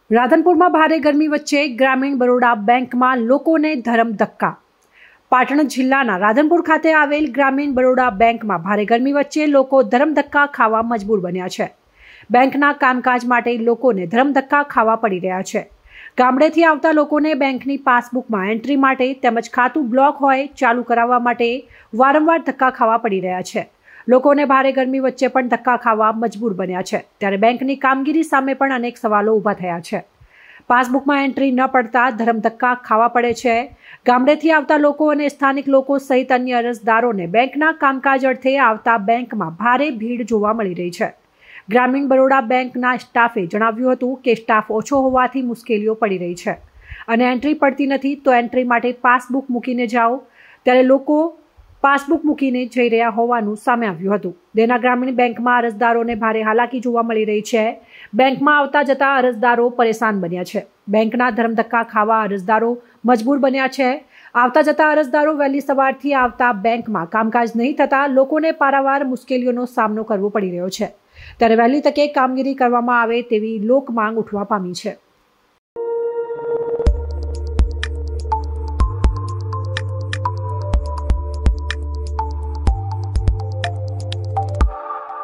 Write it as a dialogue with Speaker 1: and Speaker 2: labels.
Speaker 1: રાધનપુરમાં ભારે ગરમી વચ્ચે ગ્રામીણ બરોડા બેંકમાં લોકોને ધરમ ધક્કા। પાટણ જિલ્લાના રાધનપુર ખાતે આવેલ ગ્રામીણ બરોડા બેંકમાં ભારે ગરમી વચ્ચે લોકો ધરમ ધક્કા ખાવા મજબૂર બન્યા છે। બેંકના કામકાજ માટે લોકોને ધરમ ધક્કા ખાવા પડી રહ્યા છે। ગામડેથી આવતા લોકોને બેંકની પાસબુકમાં એન્ટ્રી માટે તેમજ ખાતું બ્લોક હોય ચાલુ કરાવવા માટે વારંવાર ધક્કા ખાવા પડી રહ્યા છે। લોકોને ભારે ગરમી વચ્ચે પણ ધક્કા ખાવા મજબૂર બન્યા છે। ત્યારે બેંકની કામગીરી સામે પણ અનેક સવાલો ઊભા થયા છે। પાસબુકમાં એન્ટ્રી ન પડતા ધરમ ધક્કા ખાવા પડે છે। ગામડેથી આવતા લોકો અને સ્થાનિક લોકો સહિત અન્ય અરજદારોને બેંકના કામકાજ અર્થે આવતા બેંકમાં ભારે ભીડ જોવા મળી રહી છે। ગ્રામીણ બરોડા બેંકના સ્ટાફે જણાવ્યું હતું કે સ્ટાફ ઓછો હોવાથી મુશ્કેલીઓ પડી રહી છે અને એન્ટ્રી પડતી નથી, તો એન્ટ્રી માટે પાસબુક મૂકીને જાઓ। ત્યારે લોકો પાસબુક મૂકીને જઈ રહ્યા હોવાનું સામે આવ્યું હતું। દેના ગ્રામીણ બેંકમાં અરજદારોને ભારે હાલાકી જોવા મળી રહી છે। બેંકમાં આવતા જતા અરજદારો પરેશાન બન્યા છે। બેંકના ધરમધક્કા ખાવા અરજદારો મજબૂર બન્યા છે। આવતા જતા અરજદારો વહેલી સવારથી આવતા બેંકમાં કામકાજ નહીં થતા લોકોને પારાવાર મુશ્કેલીઓનો સામનો કરવો પડી રહ્યો છે। ત્યારે વહેલી તકે કામગીરી કરવામાં આવે તેવી લોક માંગ ઉઠવા પામી છે।